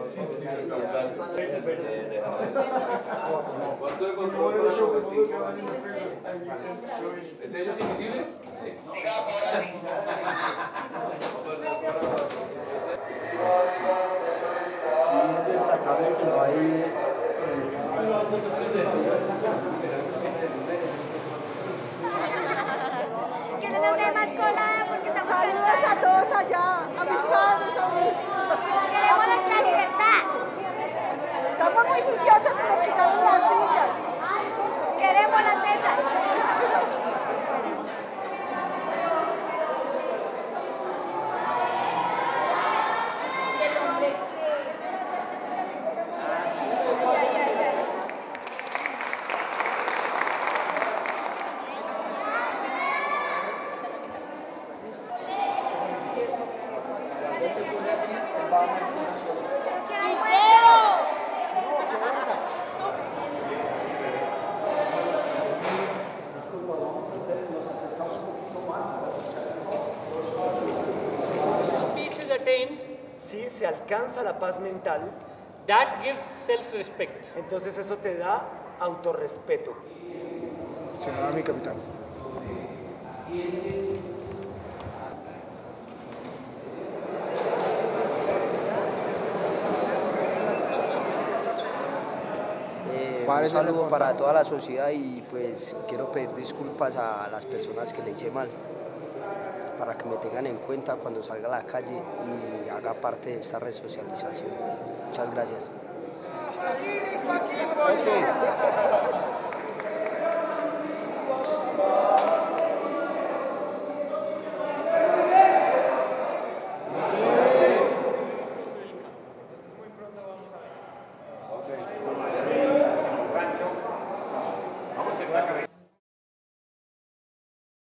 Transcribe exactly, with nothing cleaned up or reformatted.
¿Cuánto de control para los vecinos? ¿El sello es invisible? Sí. Y es destacable que no hay... Que no nos dé más colada porque estamos Saludos a todos allá, a mis padres, a mis... Queremos nuestra libertad. Estamos muy juiciosos y nos quitaron las sillas. Queremos las mesas. Si se alcanza la paz mental, that gives self-respect. Entonces eso te da autorrespeto. Se me va mi capitán. Eh, un saludo para toda la sociedad y pues quiero pedir disculpas a las personas que le hice mal, para que me tengan en cuenta cuando salga a la calle y haga parte de esta resocialización. Muchas gracias. Okay.